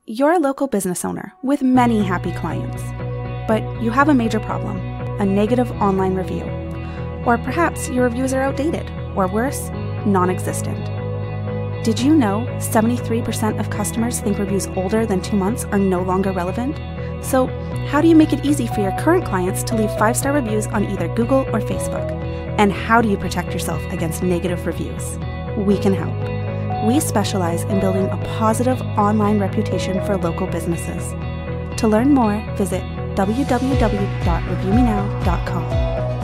You're a local business owner with many happy clients, but you have a major problem, a negative online review. Or perhaps your reviews are outdated, or worse, non-existent. Did you know 73% of customers think reviews older than 2 months are no longer relevant? So how do you make it easy for your current clients to leave 5-star reviews on either Google or Facebook? And how do you protect yourself against negative reviews? We can help. We specialize in building a positive online reputation for local businesses. To learn more, visit www.reviewmenow.com.